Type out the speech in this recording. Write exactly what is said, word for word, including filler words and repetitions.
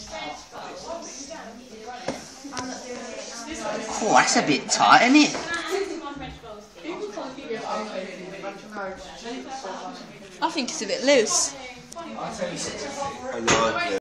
Oh, that's a bit tight, isn't it? I think it's a bit loose. I like it.